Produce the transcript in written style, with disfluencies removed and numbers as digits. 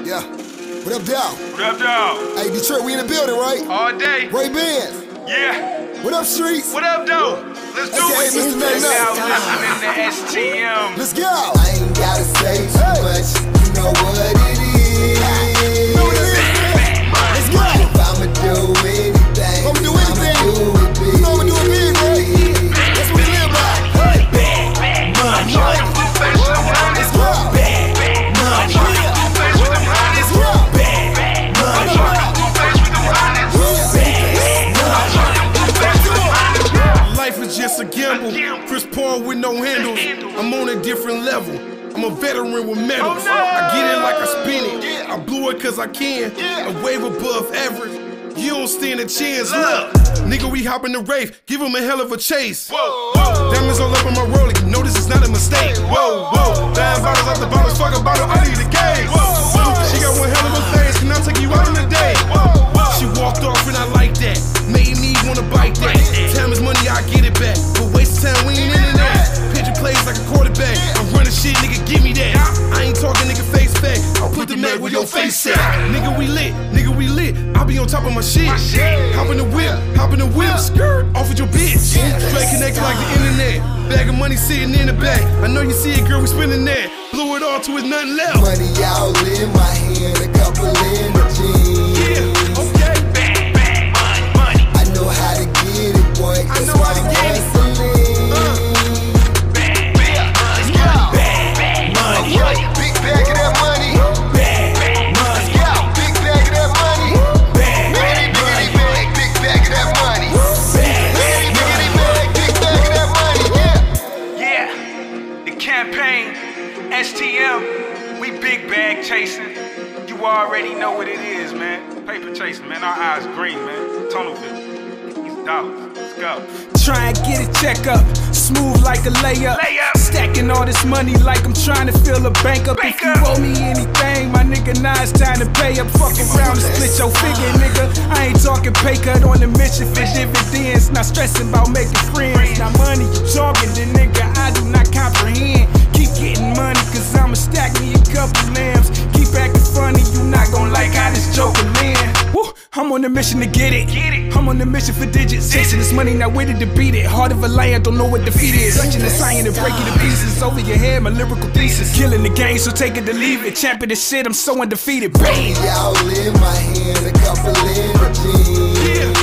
Yeah. What up, dawg? What up, dawg? Hey, Detroit, we in the building, right? All day. Ray-Bans. Yeah. What up, Streets? What up, though? Let's do Okay, it. Mr. Nut Nut. Now listening to STM. Let's go. I ain't gotta say too much, you know what it is. Know what it is, man? Let's go. If I'ma do anything, I'ma do anything. I'ma do it big. You know I'ma do it big, right? That's what we live by. Money. Let's go. Money. Let's go. Life is just a gamble. Chris Paul with no handles. I'm on a different level. I'm a veteran with medals. I get it like I spin it. I blew it cause I can. A wave above average. You don't stand a chance. Look, nigga, we hop in the rave. Give him a hell of a chase. Diamonds all up on my rolling. You know this is not a mistake. Whoa, whoa. Bad bottles off the bottles. Fuck a bottle. I need a gauge. She got one hell of a face. Can I take you out on a date? She walked off and I like that. Made me wanna bite that. Time is money, I get it back. But waste of time, we ain't into that. Picture plays like a quarterback. I'm running shit, nigga, give me that. I ain't talking, nigga, face back. I'll put the mag where your face at. Nigga, we lit. Nigga, we lit. I'll be on top of my shit. Hop in the whip, skirt off with your bitch. Straight connected like the internet. Bag of money sitting in the back. I know you see it, girl, we spending that. Blew it all to it's nothing left. Money all in my hand, a couple in the jeans. Yeah, okay. I know how to get it, boy. I know how to get it. Big bag of that money. Let's go. Big bag of that money. Biggity, biggity bag. Big bag of that money. Biggity, biggity bag. Big bag of that money. Yeah. Yeah. The campaign, STM. We big bag chasing. You already know what it is, man. Paper chasing, man. Our eyes green, man. Tunnel vision. These dollars. Let's go. Try and get a check up, smooth like a layup. Stacking all this money like I'm trying to fill a bank up. If you owe me anything, my nigga, now it's time to pay up. Fuck around and split your figure, nigga. I ain't talking pay cut on the mission for dividends. Not stressing about making friends. Now money you talking, then nigga, I do not comprehend. Keep getting money, cause I'ma stack me a couple lambs. Keep acting funny, you not gon' like how this joke will land. Woo, I'm on a mission to get it. I'm on a mission for digits. Chasing this money, not waiting to beat it. Heart of a lion, don't know what defeat is. Touching the science and breaking the pieces over your head, my lyrical thesis. Killing the game, so take it to leave it. Champion the shit, I'm so undefeated. Bang! Money all in my hand, a couple in the jeans.